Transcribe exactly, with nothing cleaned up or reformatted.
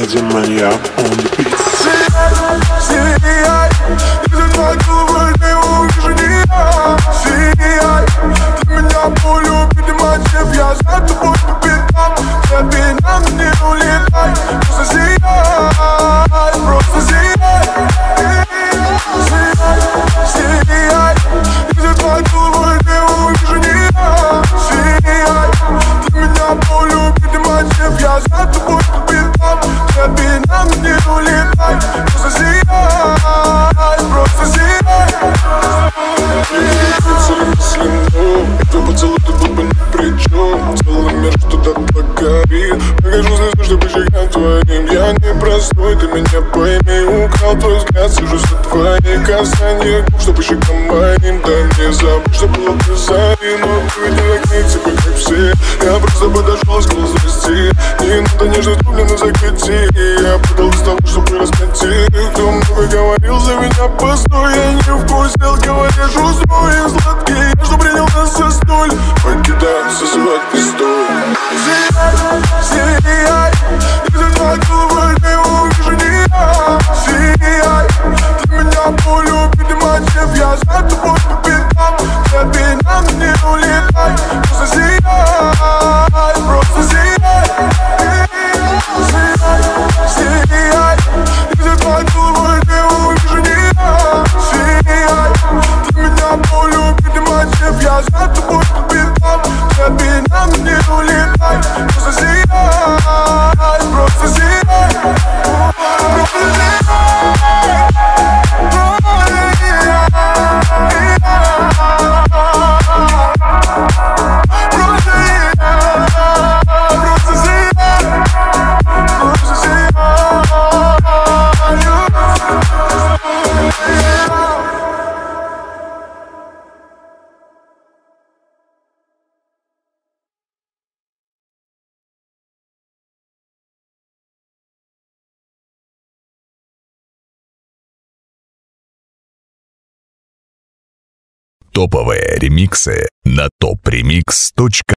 Владимир Маньяк on the beat. Сияй, где твоя голова, не увижу не я. Сияй, для меня полюбит и мотив, я за тобой по пятам. Тебе надо не улетай, просто сияй, просто сияй. Сияй, сияй, где твоя голова, не увижу не я. Сияй, для меня полюбит и мотив, я за тобой по пятам. Тебе надо не улетай, просто сияй, просто сияй. Твой поцелуй тут был бы ни при чем. Целый мир что-то покорит. Покажу слезы, чтобы щекам твоим. Я не простой, ты меня пойми. Украл твой взгляд, сижу за твои касания губ, что по щекам моим. Да не забудь, что было при заре. Но ты ведь не таких, типа как все. Я просто подошел, сказал здрасте. Не надо нежно трублено закати. Я подал с того, чтобы раскати. Кто много говорил за меня, постой. Я не вкусил, говоришь, устрой сладкий. Я что принял нас за столь. Покидай, зазывать не стоит. Сияй, сияй, где твоя голова, не увижу не я. Сияй, для меня полюбит и мотив, я за тобой по пятам. Тебе надо не улетай, просто сияй, просто сияй. Сияй, сияй, где твоя голова, не увижу не я. Сияй, для меня полюбит и мотив, я за тобой по пятам. Тебе надо не улетай, просто сияй, просто сияй, просто сияй. Топовые ремиксы на топ ремикс точка